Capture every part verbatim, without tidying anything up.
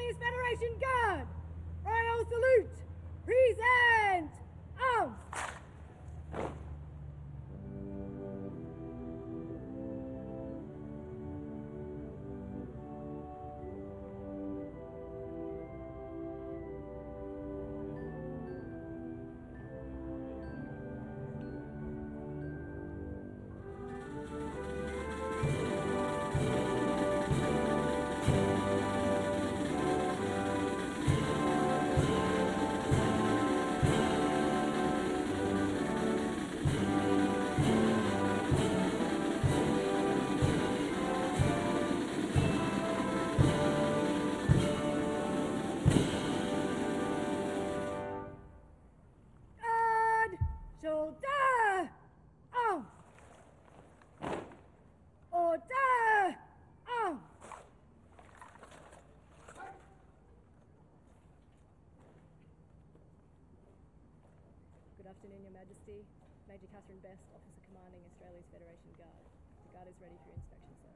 Australia's Federation Guard. Royal salute. Present arms. Shoulder! Arms! Order! Arms! Good afternoon, Your Majesty. Major Catherine Best, Officer Commanding Australia's Federation Guard. The Guard is ready for your inspection, sir.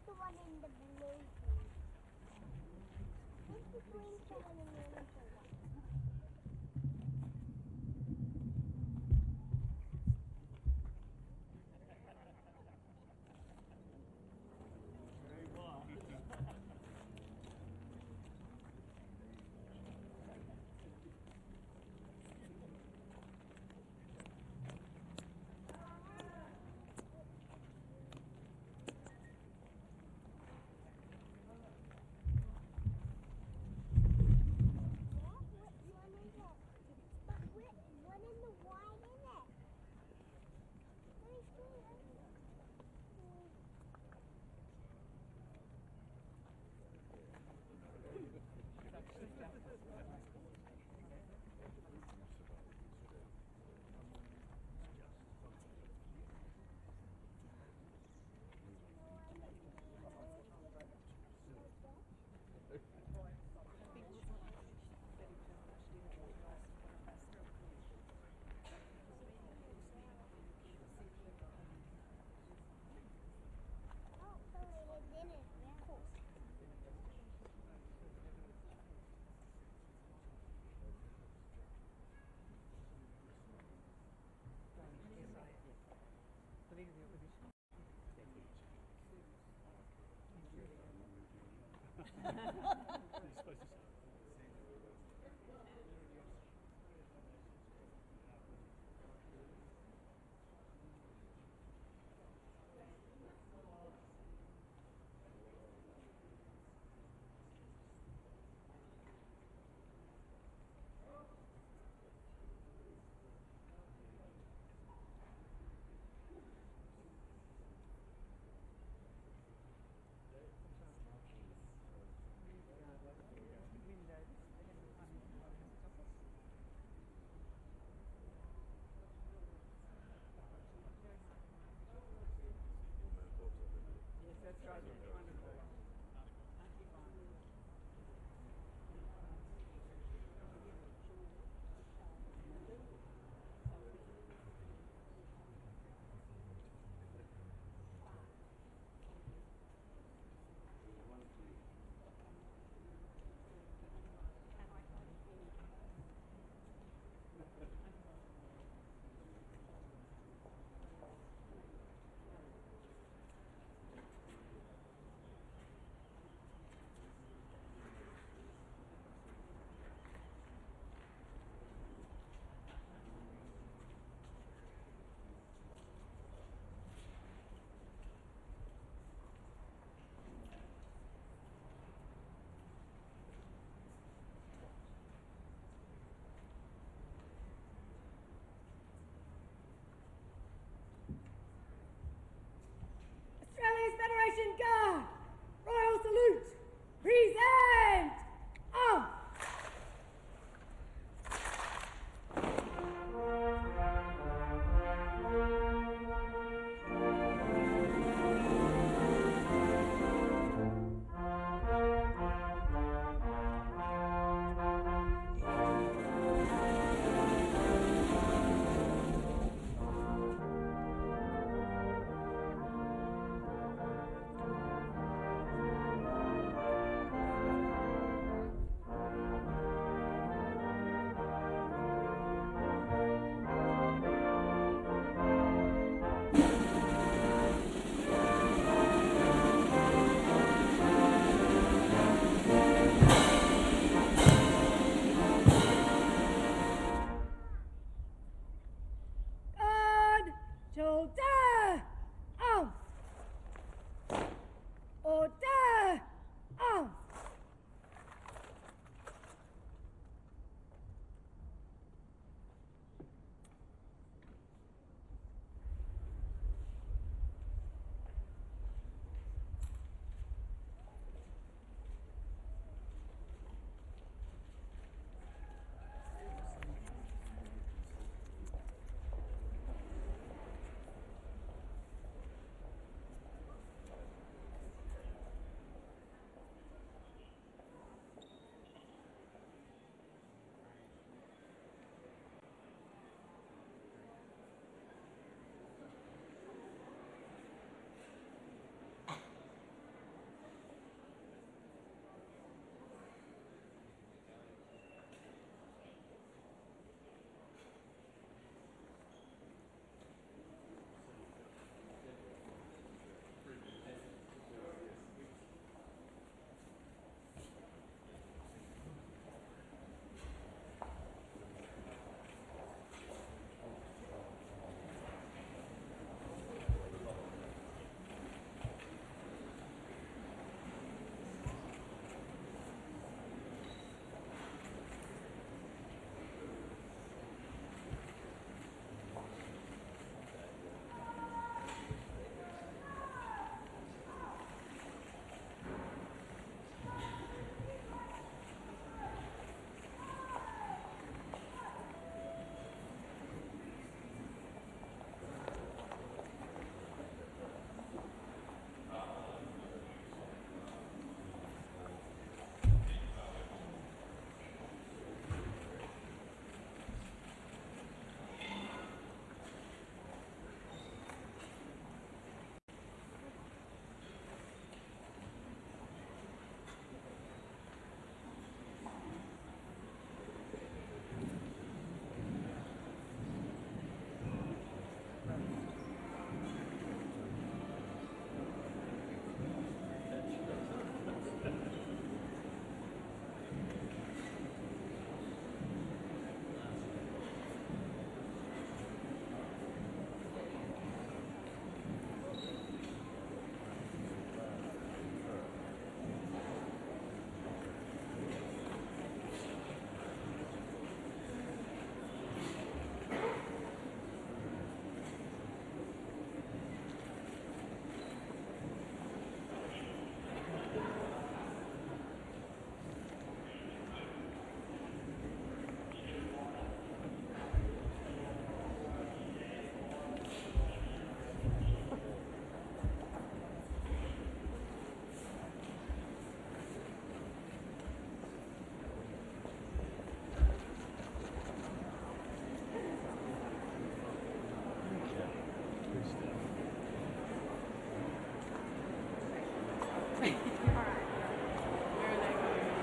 the one in the blue thing. What's the green one and the manager one?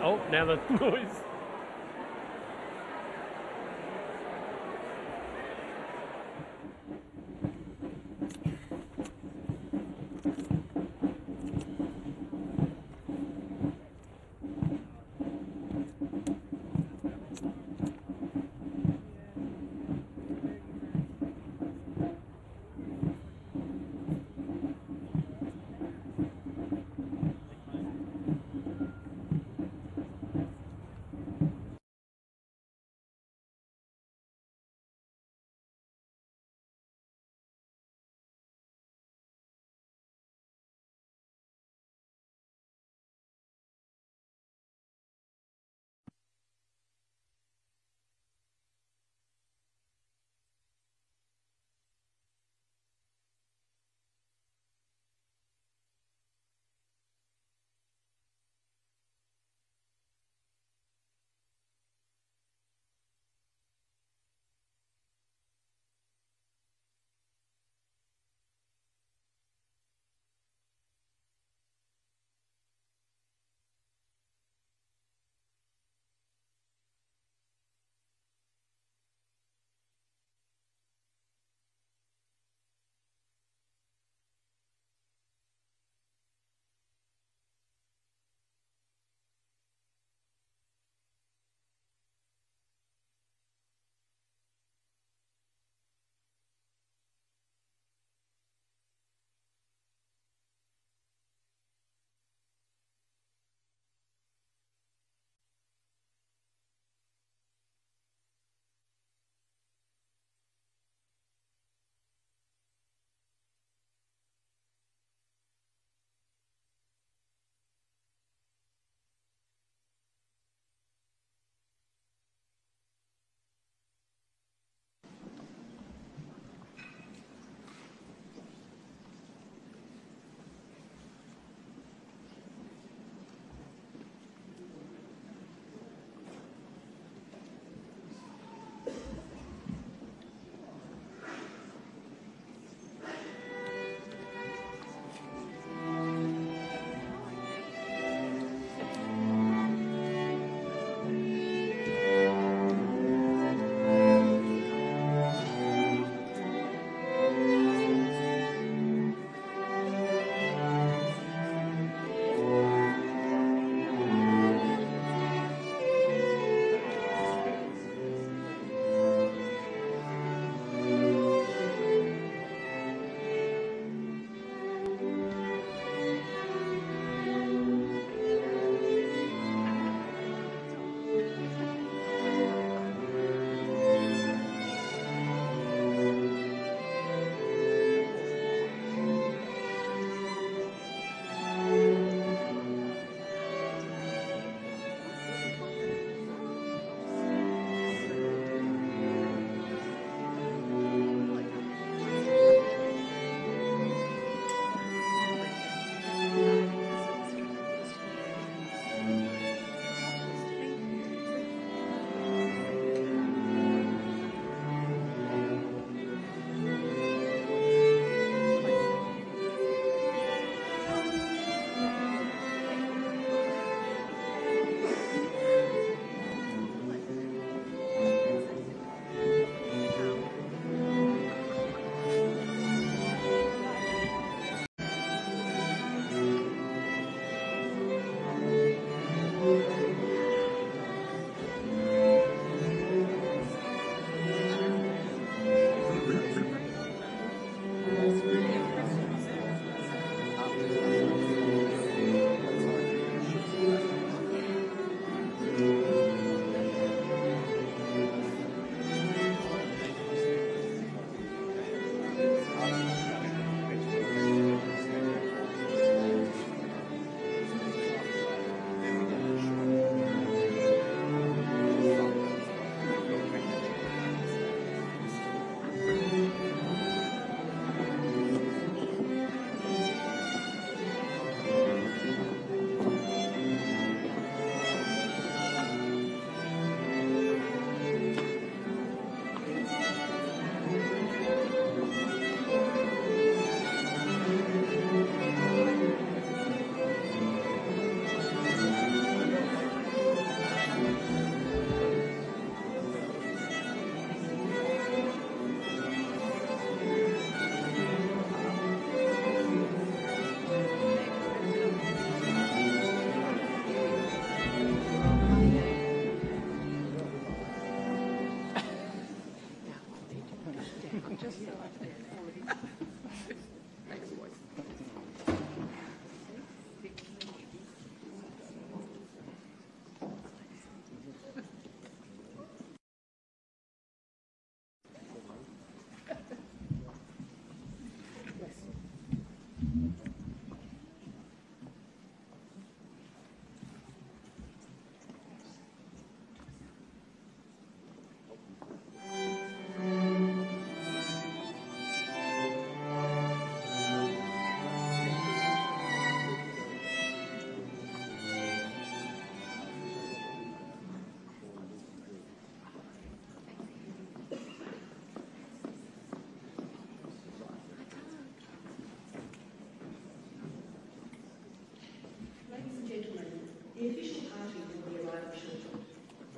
Oh, now the noise.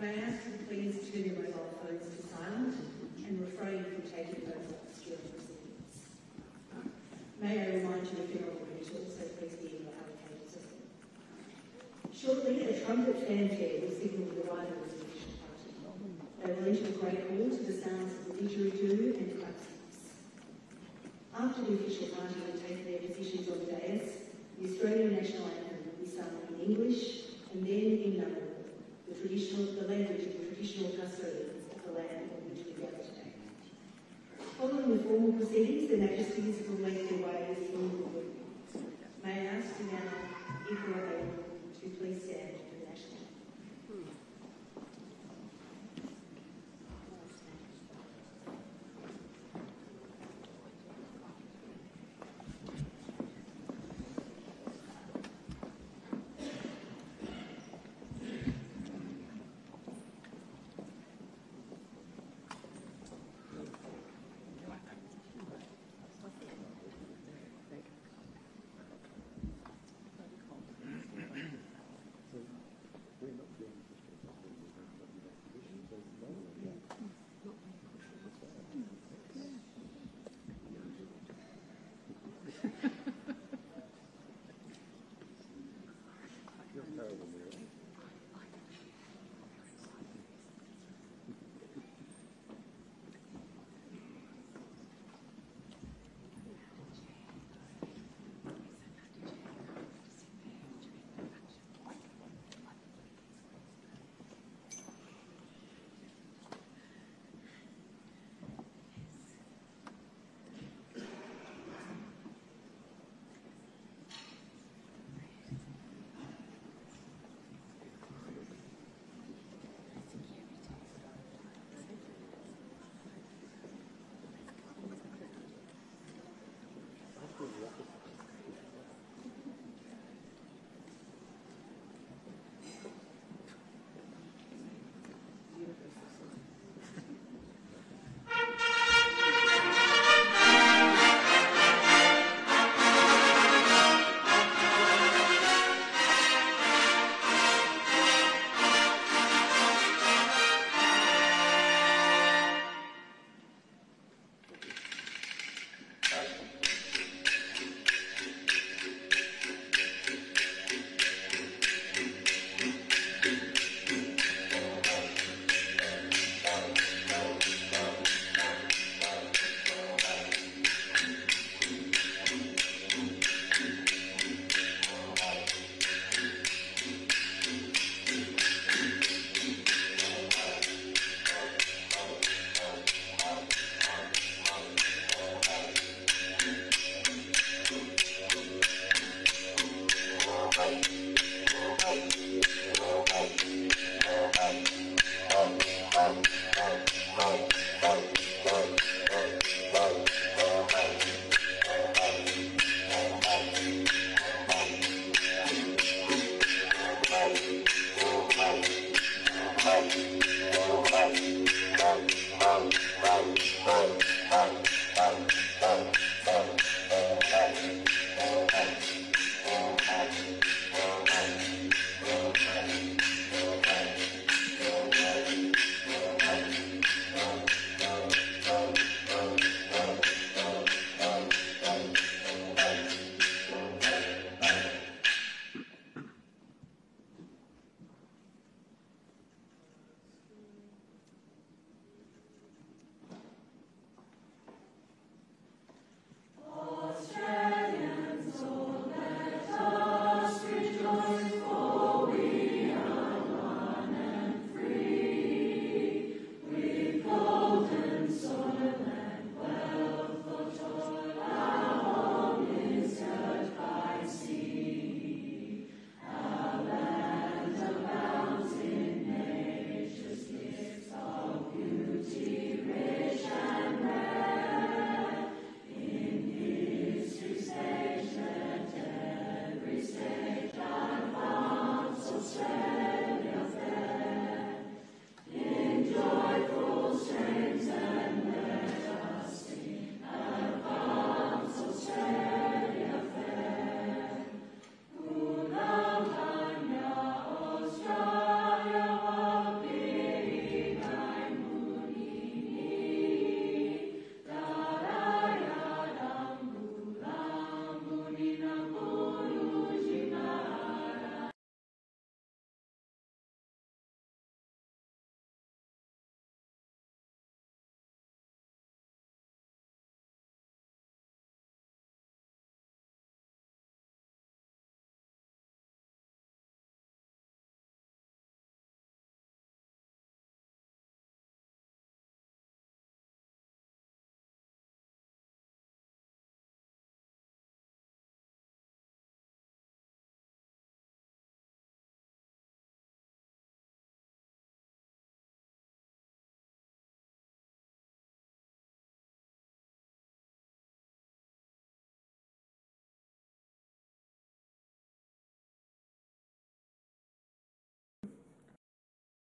May I ask you please turn your mobile phones to silent and refrain from taking photographs during proceedings. May I remind you the funeral home to also please be in your allocated circle. Shortly, a trumpet fanfare will signal the arrival of the official party. They will enter the Great Hall to the sounds of the didgeridoo and clapsticks. After the official party will take their positions on the dais, the Australian national anthem will be sung in English and then in Ngunnawal, the traditional, the language of the traditional custodians of the land on which we gather today. Following the formal proceedings, the Majesties will make their way through the room. May I ask you now, if you are able, to please stand for the national anthem.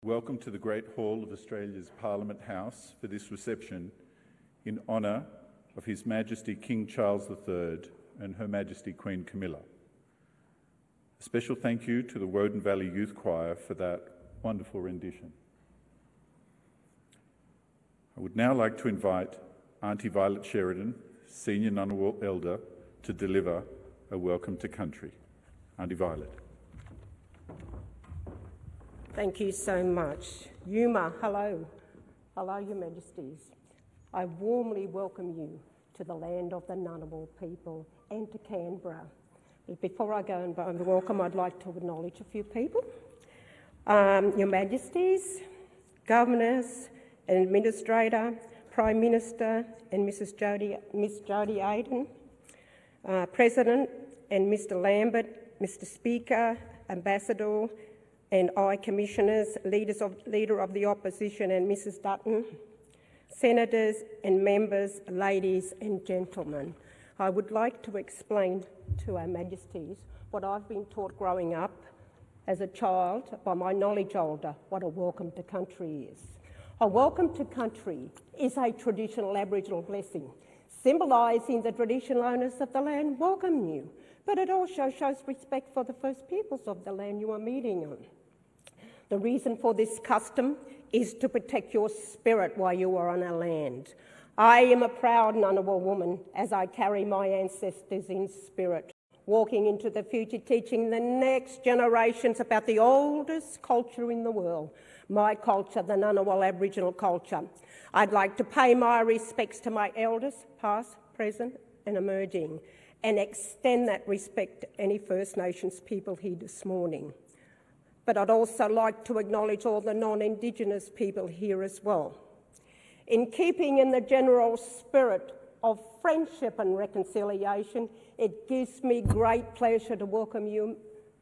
welcome to the Great Hall of Australia's Parliament House for this reception in honour of His Majesty King Charles the Third and Her Majesty Queen Camilla. A special thank you to the Woden Valley Youth Choir for that wonderful rendition. I would now like to invite Auntie Violet Sheridan, Senior Ngunnawal Elder, to deliver a welcome to country. Auntie Violet. Thank you so much. Yuma, hello. Hello, Your Majesties. I warmly welcome you to the land of the Ngunnawal people and to Canberra. But before I go and welcome, I'd like to acknowledge a few people. Um, Your Majesties, Governors and Administrator, Prime Minister and Missus Jodie, Miss Jodie Aden, uh, President and Mister Lambert, Mister Speaker, Ambassador, and I, Commissioners, leaders of, Leader of the Opposition and Missus Dutton, Senators and Members, ladies and gentlemen. I would like to explain to our Majesties what I've been taught growing up as a child by my knowledge holder, what a welcome to country is. A welcome to country is a traditional Aboriginal blessing, symbolising the traditional owners of the land welcome you, but it also shows respect for the First Peoples of the land you are meeting on. The reason for this custom is to protect your spirit while you are on our land. I am a proud Ngunnawal woman as I carry my ancestors in spirit, walking into the future, teaching the next generations about the oldest culture in the world, my culture, the Ngunnawal Aboriginal culture. I'd like to pay my respects to my elders, past, present and emerging, and extend that respect to any First Nations people here this morning. But I'd also like to acknowledge all the non-Indigenous people here as well. In keeping in the general spirit of friendship and reconciliation, it gives me great pleasure to welcome you,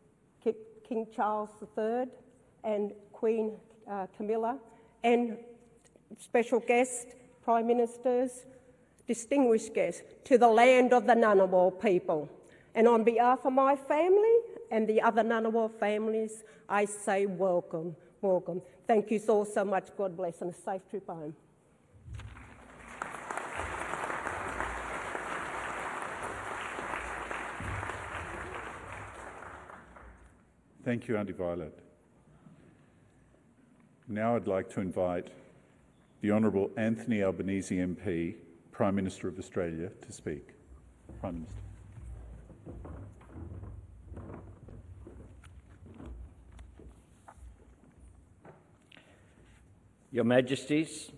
King Charles the Third and Queen uh, Camilla, and special guests, Prime Ministers, distinguished guests, to the land of the Ngunnawal people. And on behalf of my family and the other Ngunnawal families, I say welcome, welcome. Thank you all so much. God bless, and a safe trip home. Thank you, Auntie Violet. Now I'd like to invite the Honourable Anthony Albanese M P, Prime Minister of Australia, to speak. Prime Minister. Your Majesties,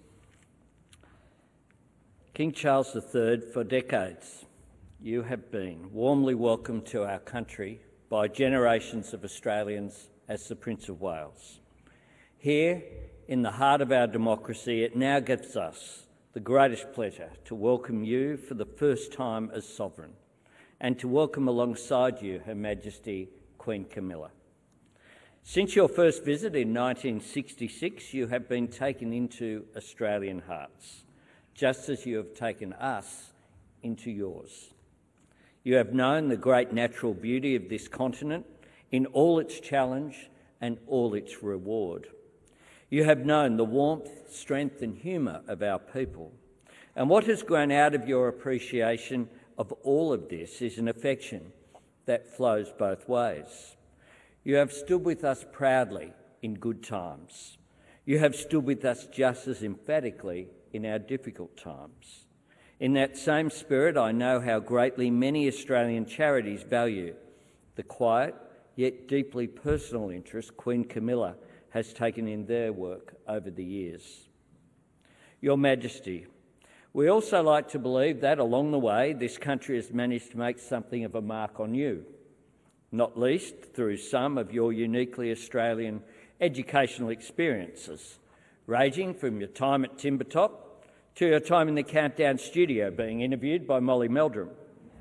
King Charles the Third, for decades you have been warmly welcomed to our country by generations of Australians as the Prince of Wales. Here, in the heart of our democracy, it now gives us the greatest pleasure to welcome you for the first time as Sovereign, and to welcome alongside you Her Majesty Queen Camilla. Since your first visit in nineteen sixty-six, you have been taken into Australian hearts, just as you have taken us into yours. You have known the great natural beauty of this continent in all its challenge and all its reward. You have known the warmth, strength and humour of our people. And what has grown out of your appreciation of all of this is an affection that flows both ways. You have stood with us proudly in good times. You have stood with us just as emphatically in our difficult times. In that same spirit, I know how greatly many Australian charities value the quiet yet deeply personal interest Queen Camilla has taken in their work over the years. Your Majesty, we also like to believe that along the way this country has managed to make something of a mark on you, not least through some of your uniquely Australian educational experiences, ranging from your time at Timbertop to your time in the Countdown studio being interviewed by Molly Meldrum.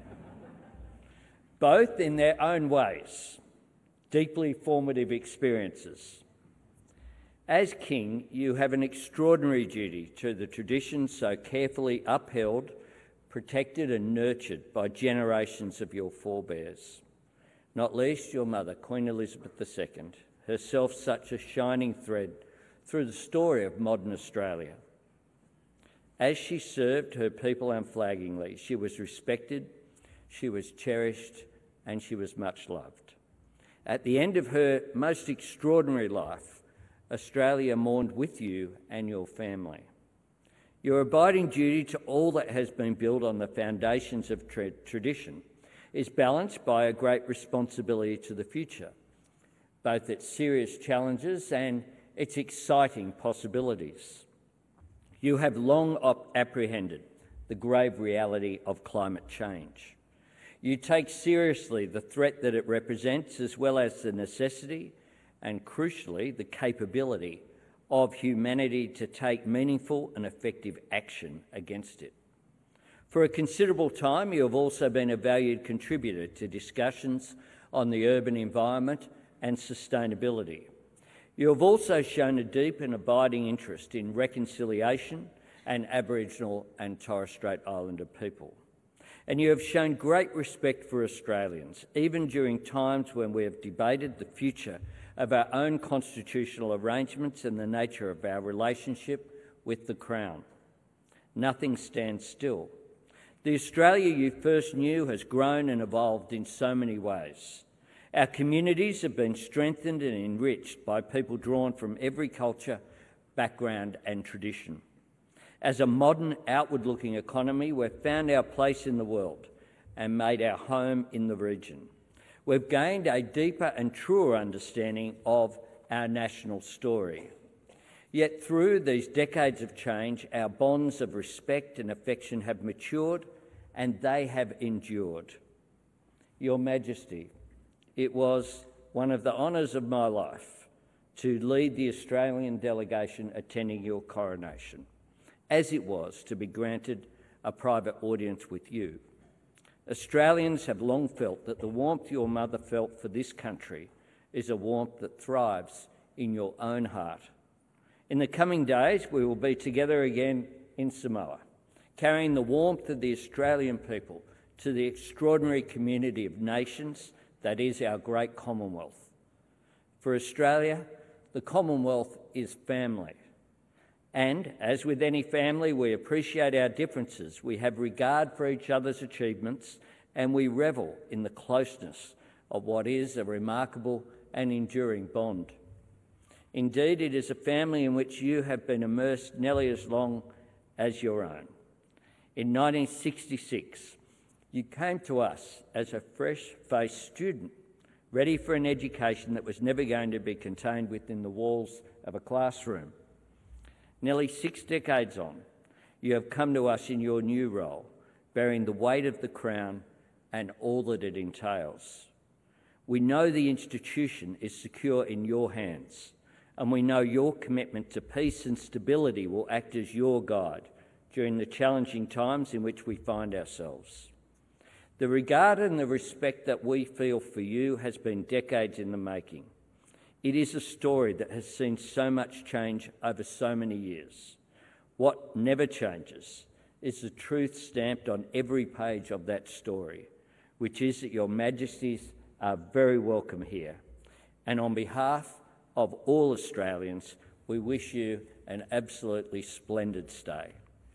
Both in their own ways, deeply formative experiences. As King, you have an extraordinary duty to the traditions so carefully upheld, protected and nurtured by generations of your forebears. Not least your mother, Queen Elizabeth the Second, herself such a shining thread through the story of modern Australia. As she served her people unflaggingly, she was respected, she was cherished, and she was much loved. At the end of her most extraordinary life, Australia mourned with you and your family. Your abiding duty to all that has been built on the foundations of tra- tradition is balanced by a great responsibility to the future, both its serious challenges and its exciting possibilities. You have long op- apprehended the grave reality of climate change. You take seriously the threat that it represents, as well as the necessity and, crucially, the capability of humanity to take meaningful and effective action against it. For a considerable time, you have also been a valued contributor to discussions on the urban environment and sustainability. You have also shown a deep and abiding interest in reconciliation and Aboriginal and Torres Strait Islander people. And you have shown great respect for Australians, even during times when we have debated the future of our own constitutional arrangements and the nature of our relationship with the Crown. Nothing stands still. The Australia you first knew has grown and evolved in so many ways. Our communities have been strengthened and enriched by people drawn from every culture, background and tradition. As a modern, outward-looking economy, we've found our place in the world and made our home in the region. We've gained a deeper and truer understanding of our national story. Yet through these decades of change, our bonds of respect and affection have matured and they have endured. Your Majesty, it was one of the honours of my life to lead the Australian delegation attending your coronation, as it was to be granted a private audience with you. Australians have long felt that the warmth your mother felt for this country is a warmth that thrives in your own heart. In the coming days, we will be together again in Samoa, carrying the warmth of the Australian people to the extraordinary community of nations that is our great Commonwealth. For Australia, the Commonwealth is family. And, as with any family, we appreciate our differences, we have regard for each other's achievements, and we revel in the closeness of what is a remarkable and enduring bond. Indeed, it is a family in which you have been immersed nearly as long as your own. In nineteen sixty-six, you came to us as a fresh-faced student, ready for an education that was never going to be contained within the walls of a classroom. Nearly six decades on, you have come to us in your new role, bearing the weight of the Crown and all that it entails. We know the institution is secure in your hands, and we know your commitment to peace and stability will act as your guide during the challenging times in which we find ourselves. The regard and the respect that we feel for you has been decades in the making. It is a story that has seen so much change over so many years. What never changes is the truth stamped on every page of that story, which is that your Majesties are very welcome here. And on behalf of all Australians, we wish you an absolutely splendid stay.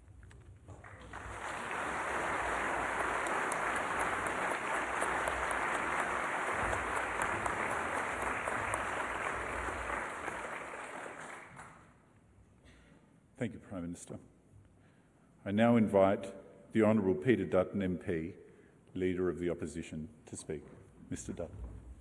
Thank you, Prime Minister. I now invite the Honourable Peter Dutton M P, Leader of the Opposition, to speak. Mister Dutton.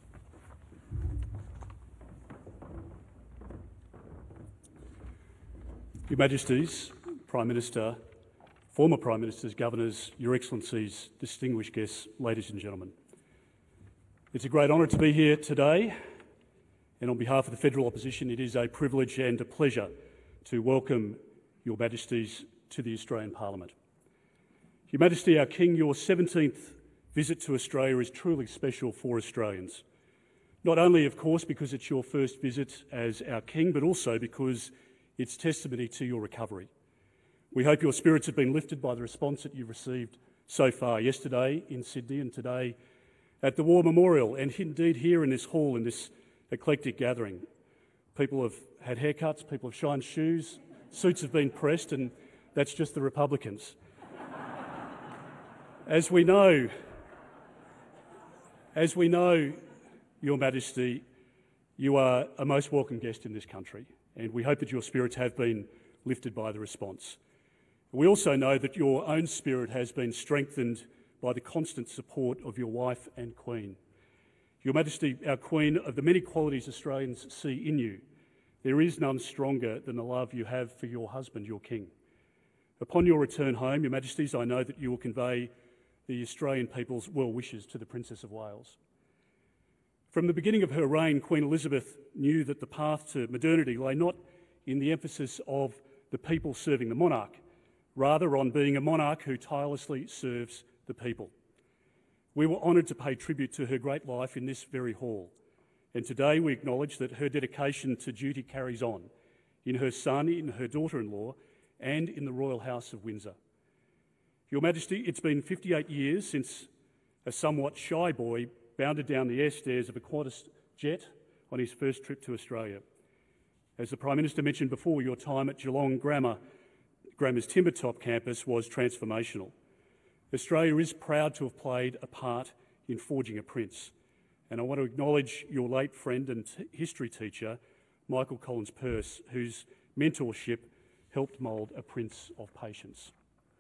Your Majesties, Prime Minister, former Prime Ministers, Governors, Your Excellencies, distinguished guests, ladies and gentlemen. It's a great honour to be here today, and on behalf of the Federal Opposition, it is a privilege and a pleasure to welcome Your Majesties to the Australian Parliament. Your Majesty, our King, your seventeenth visit to Australia is truly special for Australians. Not only, of course, because it's your first visit as our King, but also because it's testimony to your recovery. We hope your spirits have been lifted by the response that you've received so far, yesterday in Sydney and today at the War Memorial, and indeed here in this hall, in this eclectic gathering. People have had haircuts, people have shined shoes, suits have been pressed, and that's just the Republicans. As we know, as we know, Your Majesty, you are a most welcome guest in this country, and we hope that your spirits have been lifted by the response. We also know that your own spirit has been strengthened by the constant support of your wife and Queen. Your Majesty, our Queen, of the many qualities Australians see in you, there is none stronger than the love you have for your husband, your King. Upon your return home, Your Majesties, I know that you will convey the Australian people's well wishes to the Princess of Wales. From the beginning of her reign, Queen Elizabeth knew that the path to modernity lay not in the emphasis of the people serving the monarch, rather on being a monarch who tirelessly serves the people. We were honoured to pay tribute to her great life in this very hall, and today we acknowledge that her dedication to duty carries on in her son, in her daughter-in-law, and in the Royal House of Windsor. Your Majesty, it's been fifty-eight years since a somewhat shy boy bounded down the air stairs of a Qantas jet on his first trip to Australia. As the Prime Minister mentioned before, your time at Geelong Grammar, Grammar's Timbertop campus was transformational. Australia is proud to have played a part in forging a prince, and I want to acknowledge your late friend and t- history teacher, Michael Collins Peirce, whose mentorship helped mould a prince of patience.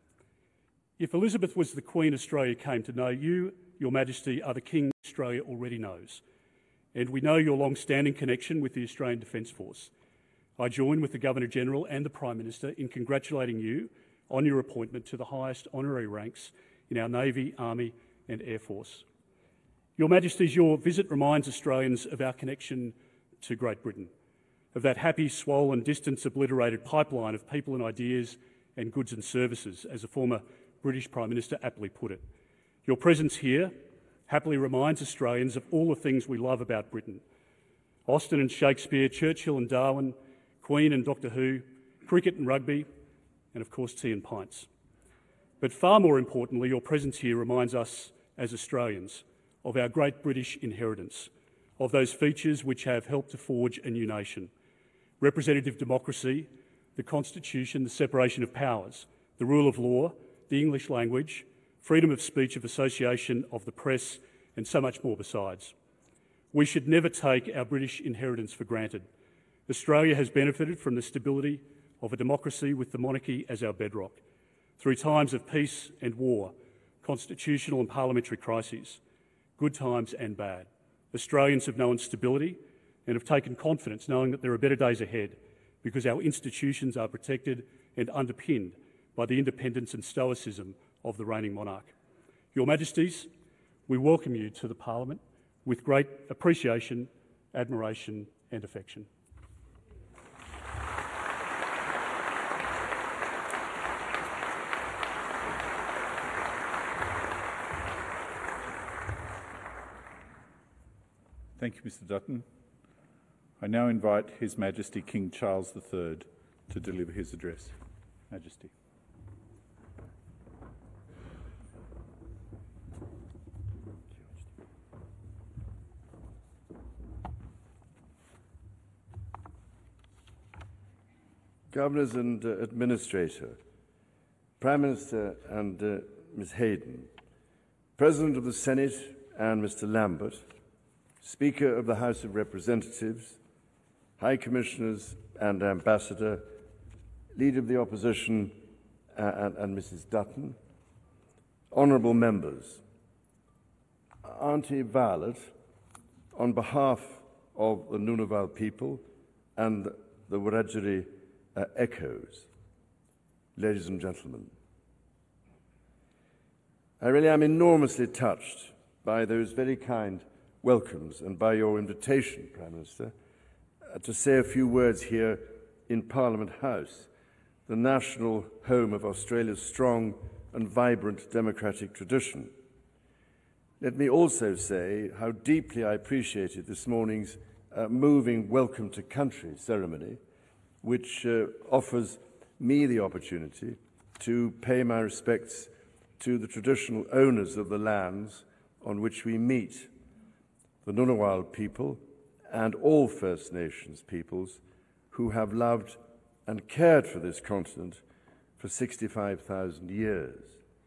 If Elizabeth was the Queen Australia came to know, you, Your Majesty, are the King Australia already knows, and we know your long-standing connection with the Australian Defence Force. I join with the Governor-General and the Prime Minister in congratulating you on your appointment to the highest honorary ranks in our Navy, Army and Air Force. Your Majesties, your visit reminds Australians of our connection to Great Britain, of that happy, swollen, distance-obliterated pipeline of people and ideas and goods and services, as a former British Prime Minister aptly put it. Your presence here happily reminds Australians of all the things we love about Britain: Austen and Shakespeare, Churchill and Darwin, Queen and Doctor Who, cricket and rugby, and of course tea and pints. But far more importantly, your presence here reminds us as Australians of our great British inheritance, of those features which have helped to forge a new nation: representative democracy, the Constitution, the separation of powers, the rule of law, the English language, freedom of speech, of association, of the press, and so much more besides. We should never take our British inheritance for granted. Australia has benefited from the stability of a democracy with the monarchy as our bedrock, through times of peace and war, constitutional and parliamentary crises, good times and bad. Australians have known stability and have taken confidence, knowing that there are better days ahead, because our institutions are protected and underpinned by the independence and stoicism of the reigning monarch. Your Majesties, we welcome you to the Parliament with great appreciation, admiration and affection. Thank you, Mister Dutton. I now invite His Majesty King Charles the Third to deliver his address. Majesty. Governors and uh, Administrator, Prime Minister and uh, Miz Hayden, President of the Senate and Mister Lambert, Speaker of the House of Representatives, High Commissioners and Ambassador, Leader of the Opposition uh, and, and Missus Dutton, Honourable Members, Auntie Violet, on behalf of the Ngunnawal people and the Wiradjuri uh, Echoes, ladies and gentlemen, I really am enormously touched by those very kind welcomes and by your invitation, Prime Minister, uh, to say a few words here in Parliament House, the national home of Australia's strong and vibrant democratic tradition. Let me also say how deeply I appreciated this morning's uh, moving Welcome to Country ceremony, which uh, offers me the opportunity to pay my respects to the traditional owners of the lands on which we meet, the Ngunnawal people and all First Nations peoples who have loved and cared for this continent for sixty-five thousand years.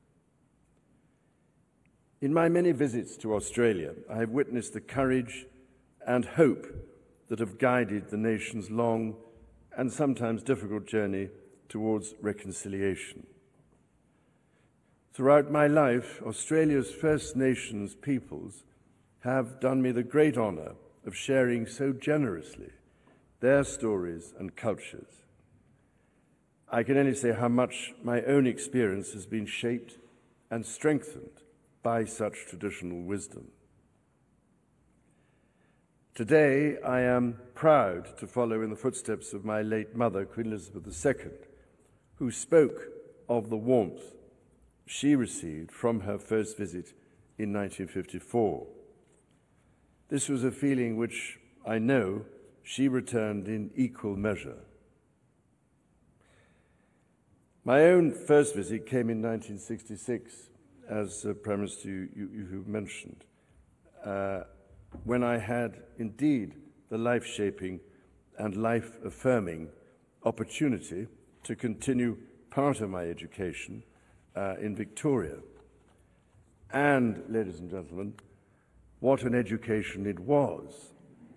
In my many visits to Australia, I have witnessed the courage and hope that have guided the nation's long and sometimes difficult journey towards reconciliation. Throughout my life, Australia's First Nations peoples have done me the great honour of sharing so generously their stories and cultures. I can only say how much my own experience has been shaped and strengthened by such traditional wisdom. Today, I am proud to follow in the footsteps of my late mother, Queen Elizabeth the Second, who spoke of the warmth she received from her first visit in nineteen fifty-four. This was a feeling which I know she returned in equal measure. My own first visit came in nineteen sixty-six, as uh, Prime Minister you, you, you mentioned, uh, when I had indeed the life-shaping and life-affirming opportunity to continue part of my education uh, in Victoria. And, ladies and gentlemen, what an education it was.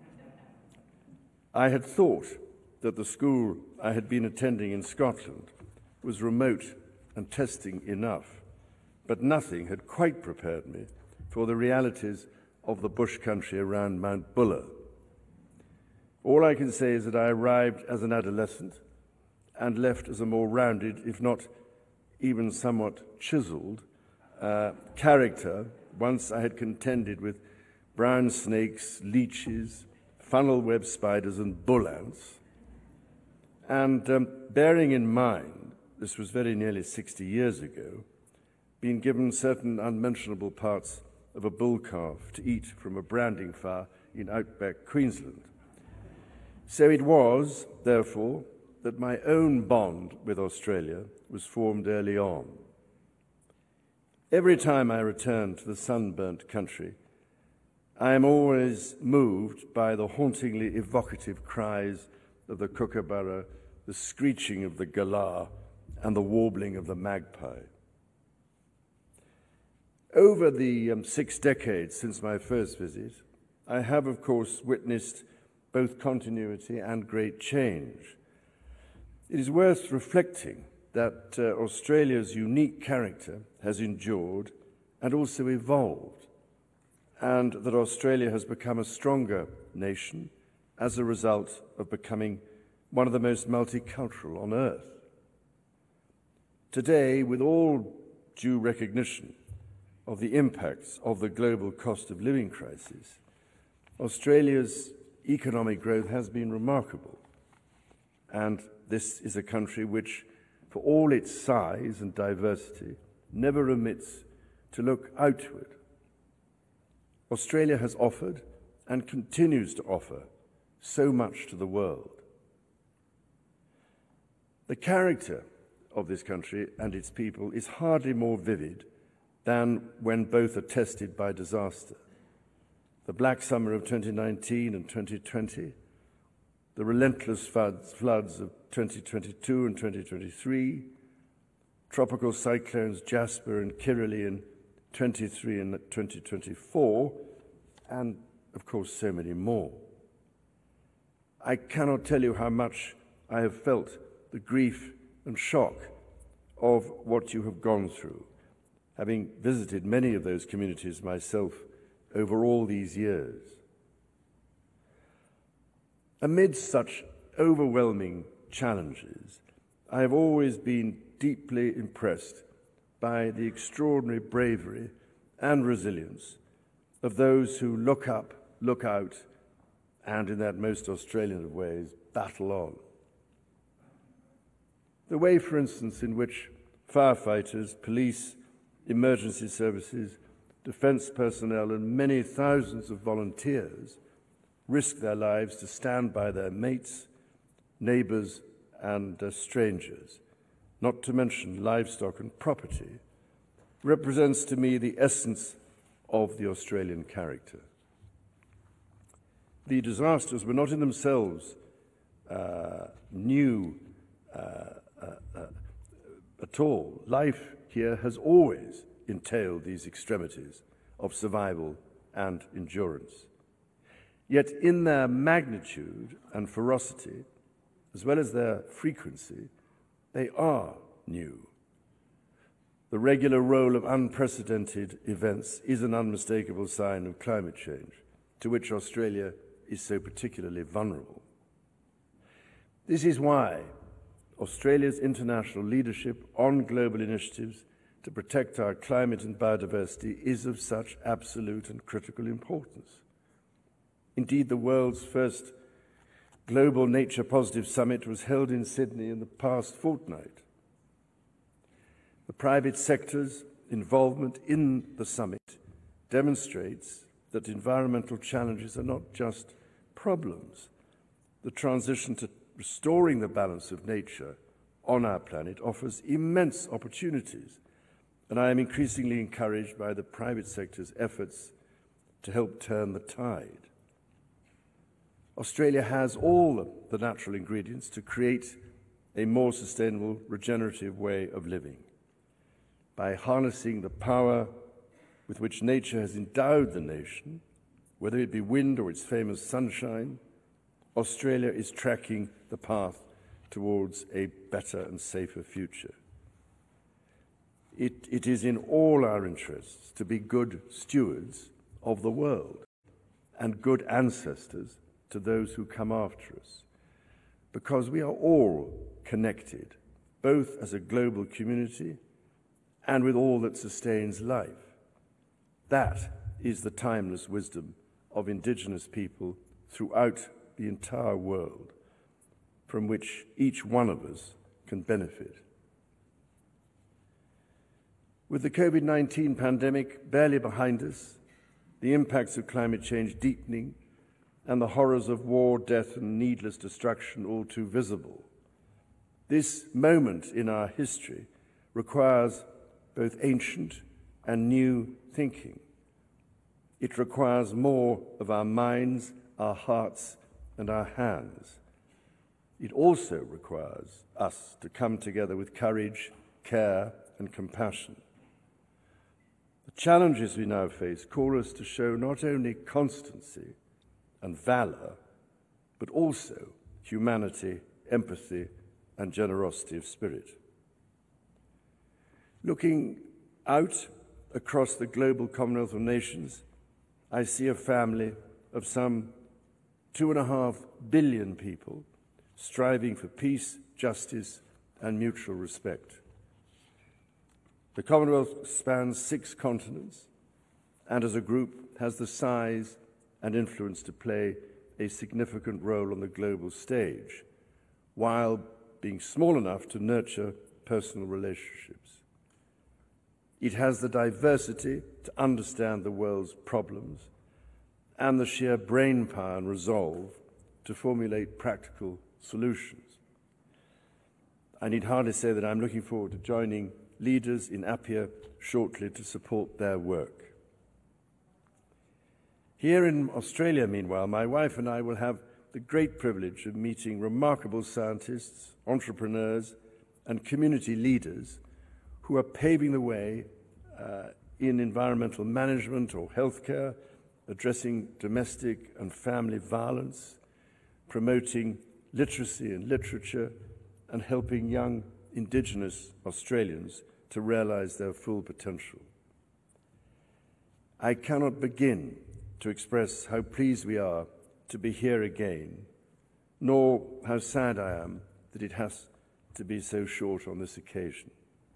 I had thought that the school I had been attending in Scotland was remote and testing enough, but nothing had quite prepared me for the realities of the bush country around Mount Buller. All I can say is that I arrived as an adolescent and left as a more rounded, if not even somewhat chiselled, uh, character once I had contended with brown snakes, leeches, funnel web spiders and bull ants. And um, bearing in mind, this was very nearly sixty years ago, being given certain unmentionable parts of a bull calf to eat from a branding fire in outback Queensland. So it was, therefore, that my own bond with Australia was formed early on. Every time I return to the sunburnt country, I am always moved by the hauntingly evocative cries of the kookaburra, the screeching of the galah, and the warbling of the magpie. Over the um, six decades since my first visit, I have, of course, witnessed both continuity and great change. It is worth reflecting that uh, Australia's unique character has endured and also evolved, and that Australia has become a stronger nation as a result of becoming one of the most multicultural on earth. Today, with all due recognition of the impacts of the global cost of living crisis, Australia's economic growth has been remarkable, and this is a country which, for all its size and diversity, never remits to look outward. Australia has offered and continues to offer so much to the world. The character of this country and its people is hardly more vivid than when both are tested by disaster. The black summer of twenty nineteen and twenty twenty, the relentless floods, floods of twenty twenty-two and twenty twenty-three, tropical cyclones Jasper and Kirrily in twenty-three and twenty twenty-four, and of course so many more. I cannot tell you how much I have felt the grief and shock of what you have gone through, having visited many of those communities myself over all these years. Amidst such overwhelming challenges, I have always been deeply impressed by the extraordinary bravery and resilience of those who look up, look out, and in that most Australian of ways, battle on. The way, for instance, in which firefighters, police, emergency services, defence personnel and many thousands of volunteers risk their lives to stand by their mates, neighbours and uh, strangers, not to mention livestock and property, represents to me the essence of the Australian character. the disasters were not in themselves uh, new uh, uh, uh, at all. Life here has always entailed these extremities of survival and endurance. Yet in their magnitude and ferocity, as well as their frequency, they are new. The regular roll of unprecedented events is an unmistakable sign of climate change, to which Australia is so particularly vulnerable. This is why Australia's international leadership on global initiatives to protect our climate and biodiversity is of such absolute and critical importance. Indeed, the world's first Global Nature Positive Summit was held in Sydney in the past fortnight. The private sector's involvement in the summit demonstrates that environmental challenges are not just problems. The transition to restoring the balance of nature on our planet offers immense opportunities, and I am increasingly encouraged by the private sector's efforts to help turn the tide. Australia has all the natural ingredients to create a more sustainable, regenerative way of living. By harnessing the power with which nature has endowed the nation, whether it be wind or its famous sunshine, Australia is tracking the path towards a better and safer future. It, it is in all our interests to be good stewards of the world and good ancestors to those who come after us, because we are all connected, both as a global community and with all that sustains life. That is the timeless wisdom of Indigenous people throughout the entire world, from which each one of us can benefit. With the COVID nineteen pandemic barely behind us, the impacts of climate change deepening, and the horrors of war, death, and needless destruction all too visible, this moment in our history requires both ancient and new thinking. It requires more of our minds, our hearts, and our hands. It also requires us to come together with courage, care, and compassion. The challenges we now face call us to show not only constancy and valour, but also humanity, empathy, and generosity of spirit. Looking out across the global Commonwealth of Nations, I see a family of some two and a half billion people striving for peace, justice, and mutual respect. The Commonwealth spans six continents and as a group has the size and influence to play a significant role on the global stage, while being small enough to nurture personal relationships. It has the diversity to understand the world's problems and the sheer brain power and resolve to formulate practical solutions. I need hardly say that I'm looking forward to joining leaders in Apia shortly to support their work. Here in Australia, meanwhile, my wife and I will have the great privilege of meeting remarkable scientists, entrepreneurs, and community leaders who are paving the way uh, in environmental management or healthcare, addressing domestic and family violence, promoting literacy and literature, and helping young Indigenous Australians to realise their full potential. I cannot begin to express how pleased we are to be here again, nor how sad I am that it has to be so short on this occasion.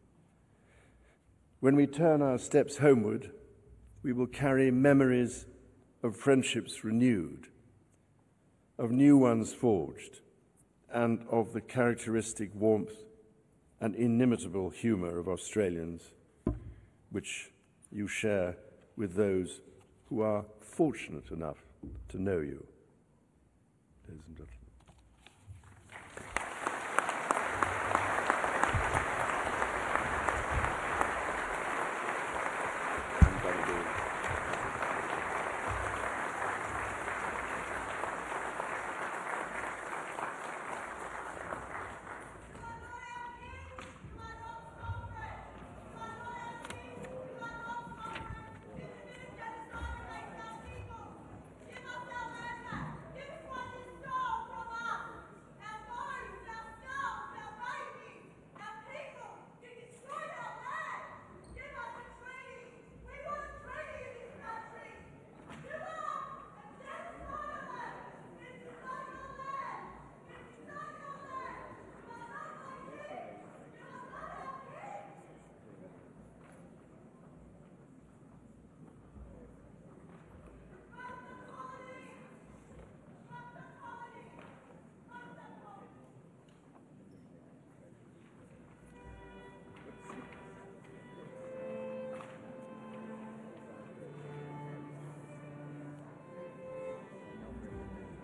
When we turn our steps homeward, we will carry memories of friendships renewed, of new ones forged, and of the characteristic warmth and inimitable humour of Australians, which you share with those who are fortunate enough to know you. Ladies and gentlemen.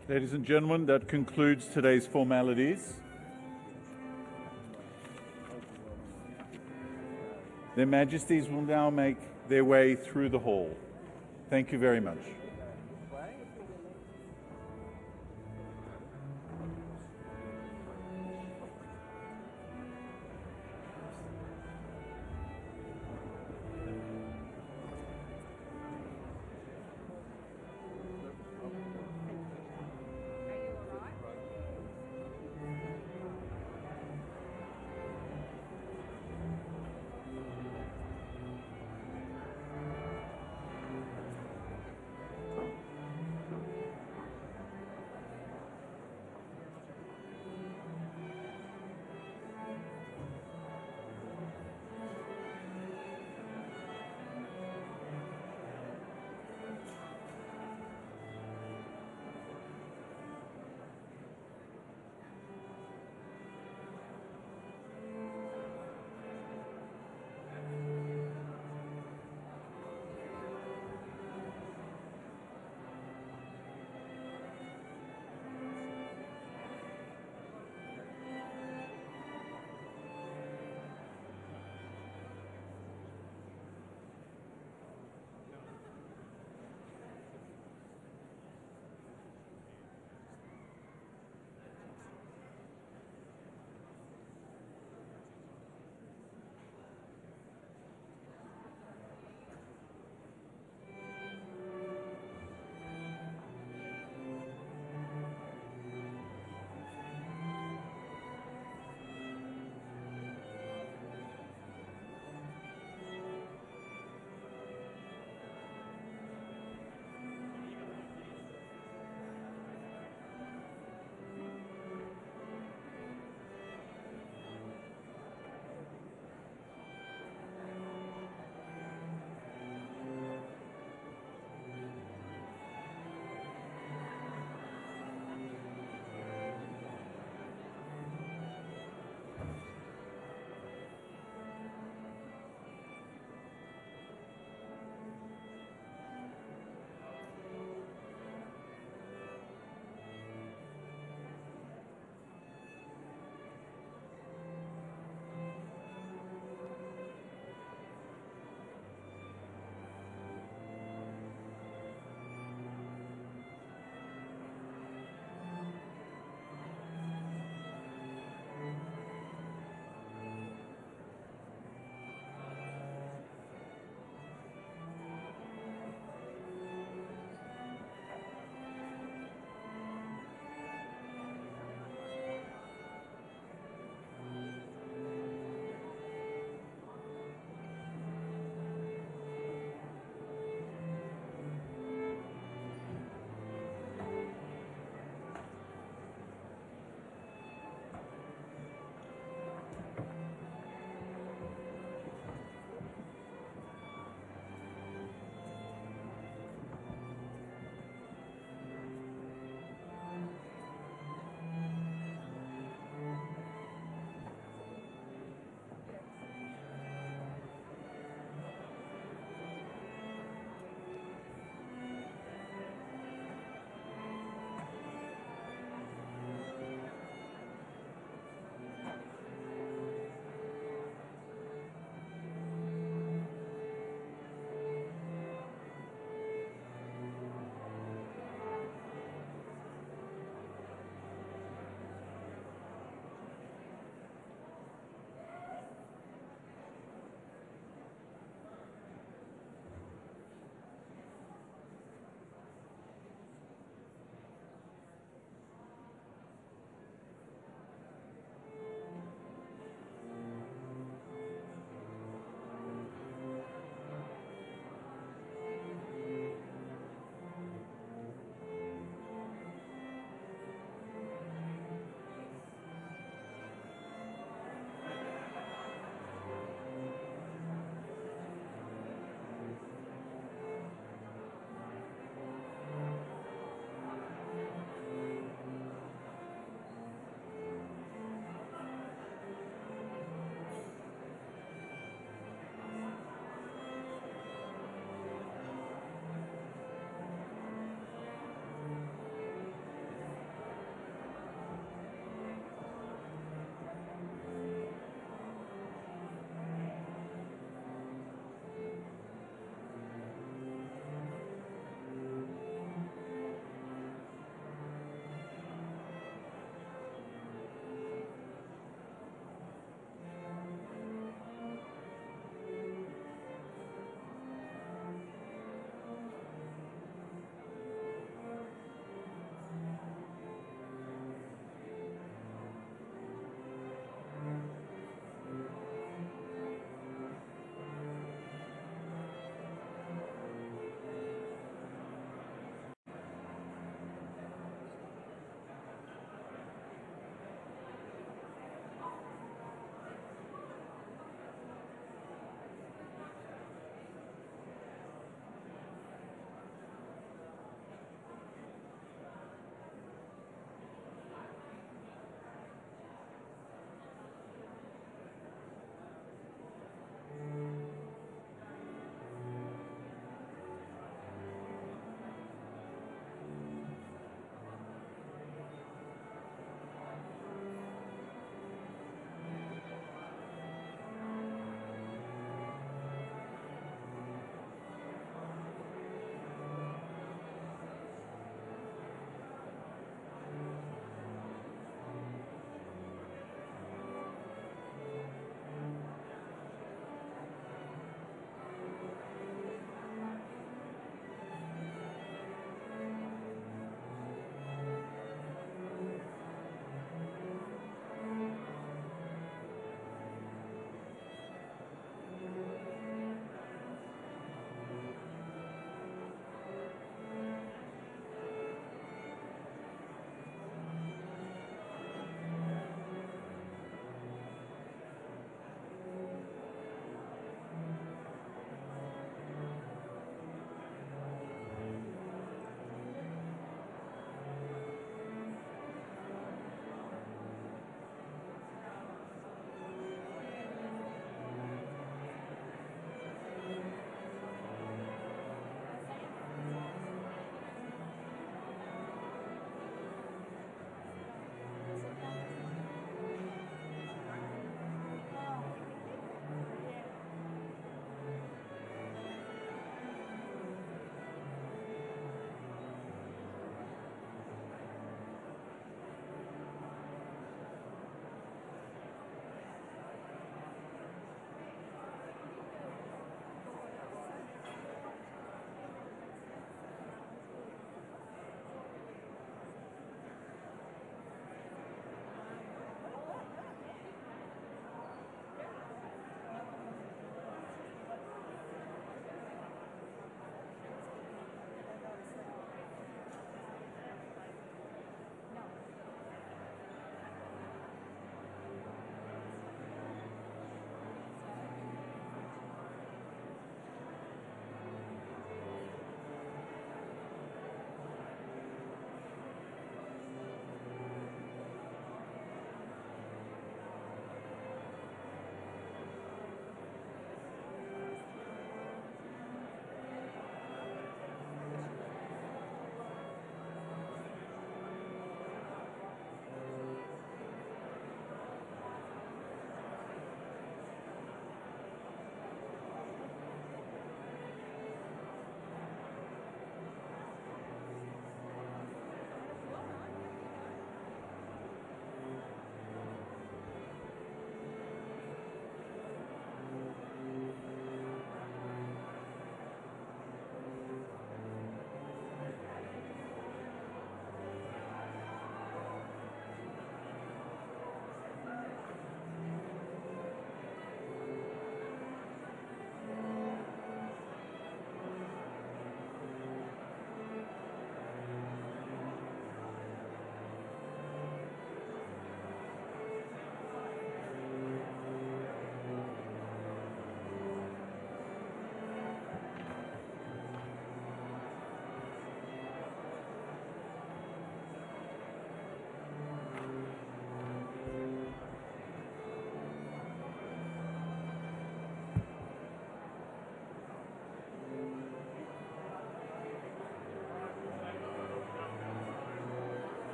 Ladies and gentlemen, that concludes today's formalities. Their Majesties will now make their way through the hall. Thank you very much.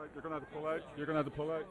out. You're going to have to pull out. You're going to have to pull out.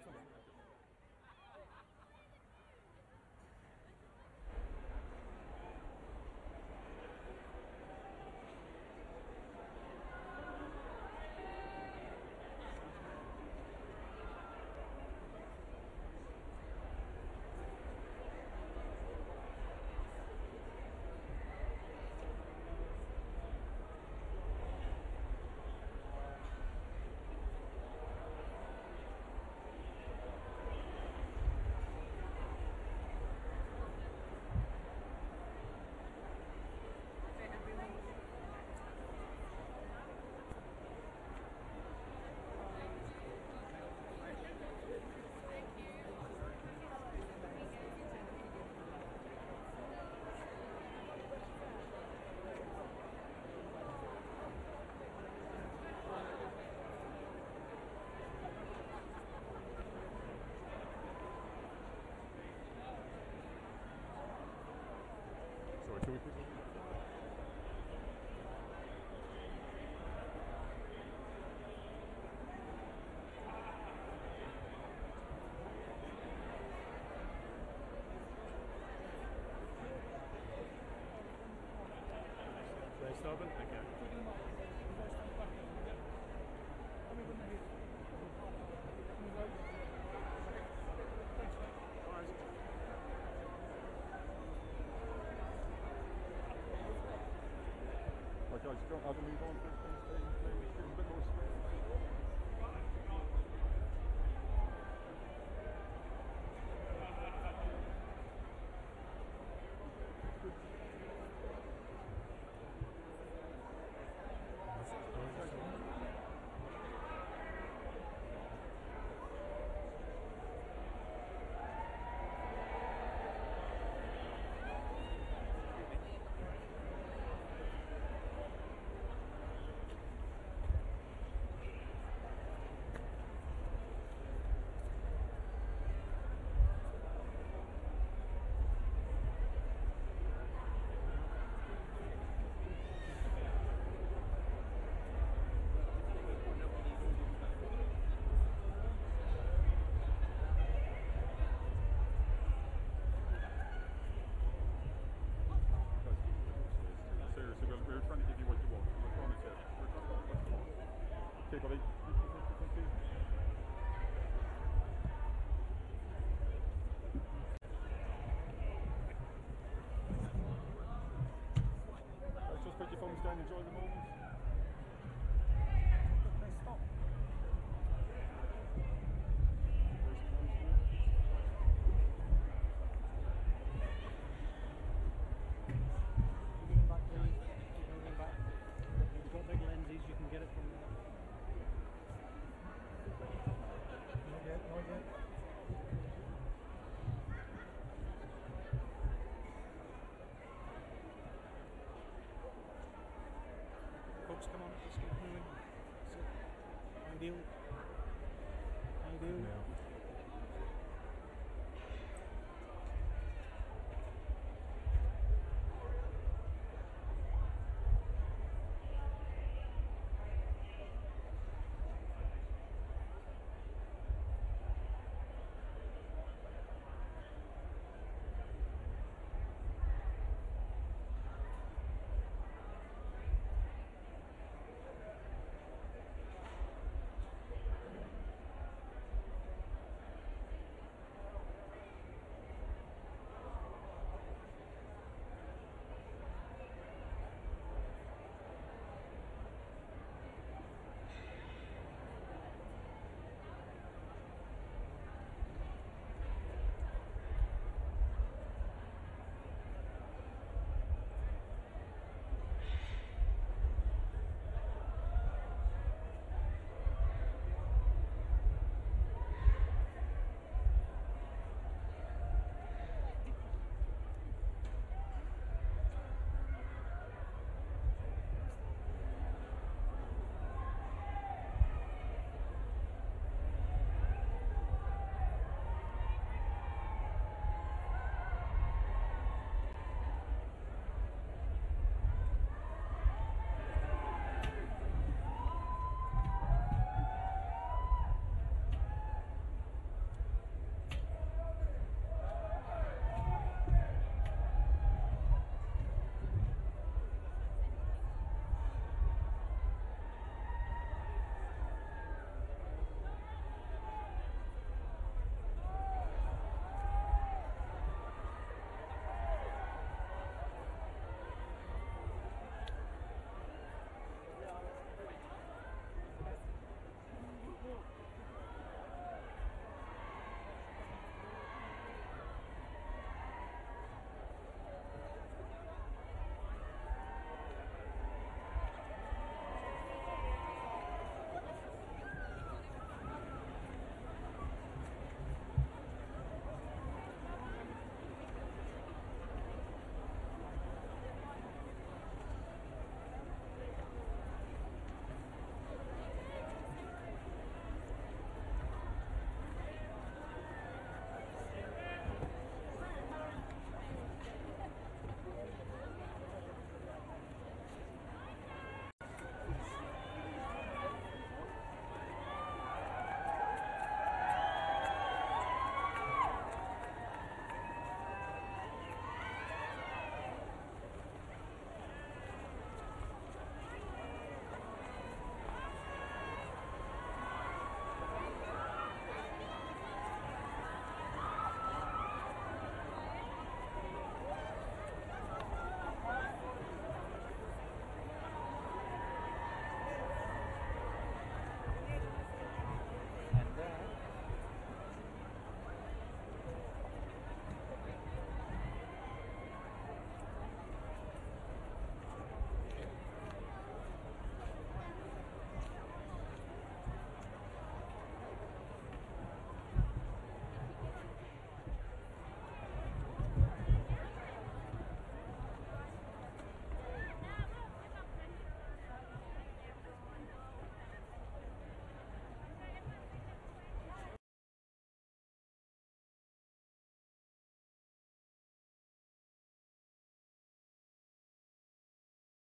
Sorry, shall we quickly? Thank you. Right, guys, go, I'll move on. Please, please, please, please, give us a bit more space. Seriously, we're, we're trying to give you what you want. We're trying to say, we're trying to give you what you want. Okay, buddy. Thank you. Let's just put your thumbs down, enjoy the moment.